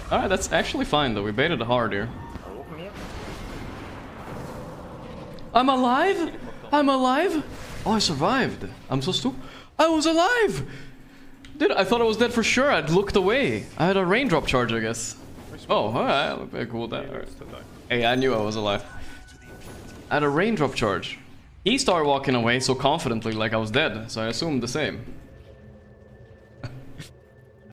Alright, that's actually fine though. We baited hard here. I'm alive? I'm alive? Oh, I survived. I'm so stupid. I was alive! Dude, I thought I was dead for sure. I'd looked away. I had a raindrop charge, I guess. Oh, alright. Look very cool with that. Right. Hey, I knew I was alive. I had a raindrop charge. He started walking away so confidently like I was dead, so I assumed the same.